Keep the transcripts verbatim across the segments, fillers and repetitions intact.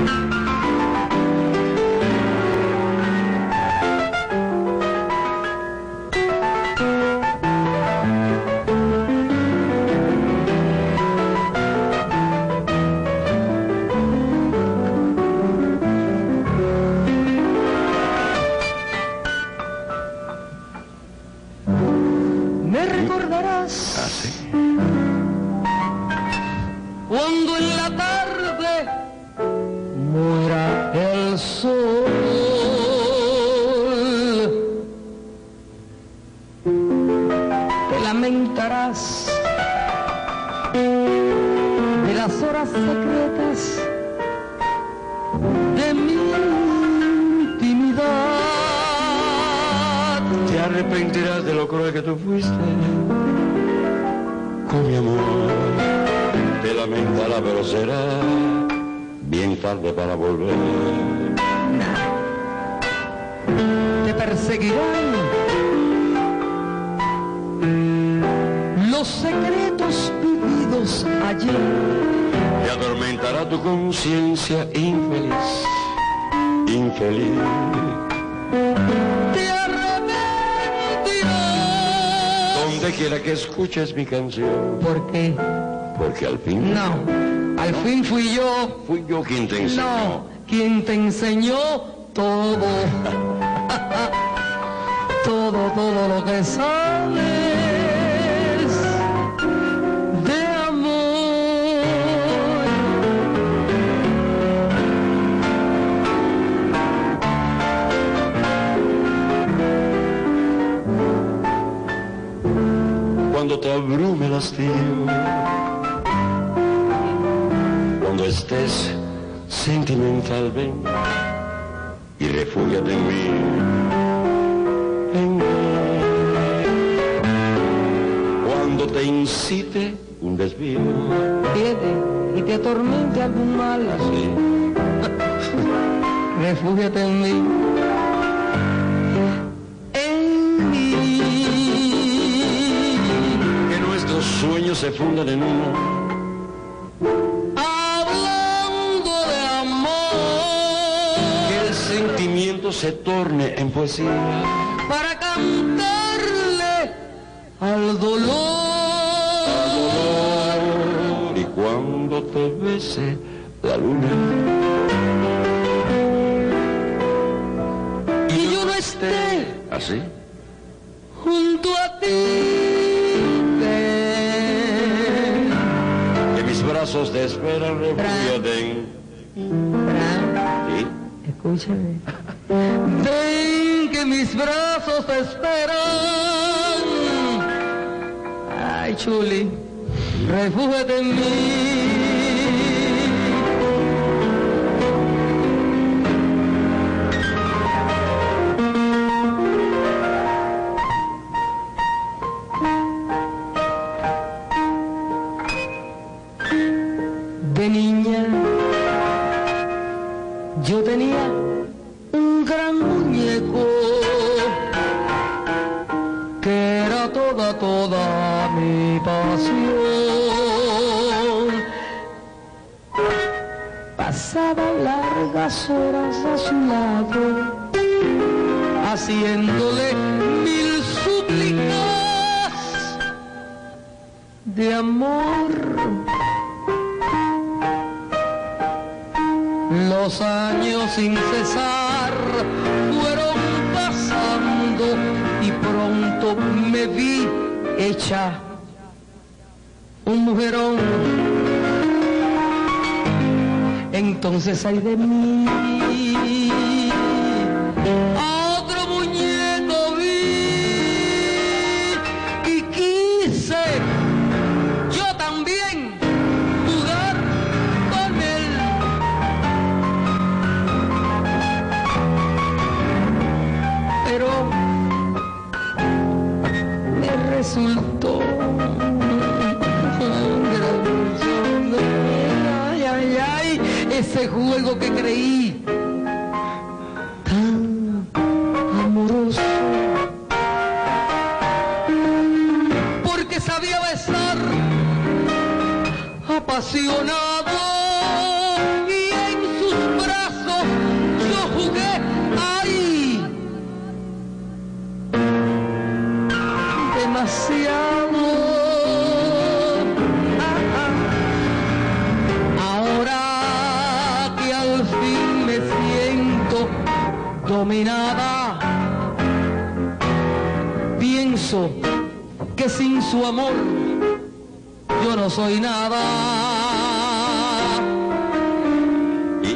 Me recordarás así. Cuando en la tarde muera el sol, te lamentarás de las horas secretas de mi intimidad. Te arrepentirás de lo cruel que tú fuiste con mi amor. Te lamentarás, pero será bien tarde para volver. Te perseguirán los secretos vividos ayer. Te atormentará tu conciencia infeliz, infeliz. Te arrepentirás. Donde quiera que escuches mi canción. ¿Por qué? Porque al fin... No, al fin fui yo. Fui yo quien te enseñó. No, quien te enseñó todo. Todo, todo lo que sabes de amor. Cuando te abrume el hastío, cuando estés sentimental, ven y refúgiate en mí, en mí. Cuando te incite un desvío, Viene y te atormente algún mal. así, Refúgiate en mí. En mí. que nuestros sueños se fundan en uno. Hablando de amor. Que el sentimiento se torne en poesía. Para cantarle al dolor. Y cuando te bese la luna Y yo no esté así, junto a ti. Ven, que mis brazos te esperan, refúgiate Fran, en escúchame. Ven que mis brazos te esperan. Ay, chuli, refúgiate en mí. De niña yo tenía un gran muñeco que era toda, toda mi pasión. Pasaba largas horas a su lado, haciéndole mil súplicas de amor. Los años sin cesar fueron pasando y pronto me vi hecha un mujerón. Entonces ay de mí, a otro muñeco vi y quise yo también jugar con él. Pero me resultó ay, ay, ay, ese juego que creí tan amoroso, porque sabía besar apasionado y en sus demasiado. Ahora que al fin me siento dominada, pienso que sin su amor yo no soy nada. Y,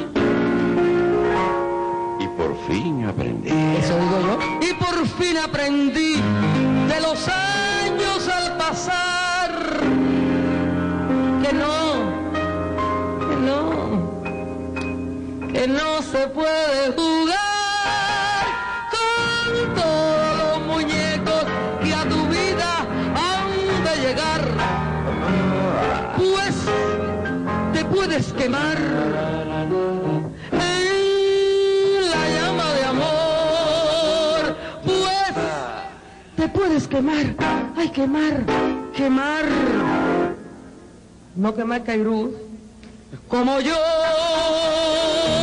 y por fin aprendí. Eso digo yo. Y por fin aprendí de los años al pasar que no, que no, que no se puede jugar con todos los muñecos que a tu vida han de llegar, pues te puedes quemar en la llama de amor, pues te puedes quemar, ay, quemar, quemar, no quemar Cairú, como yo.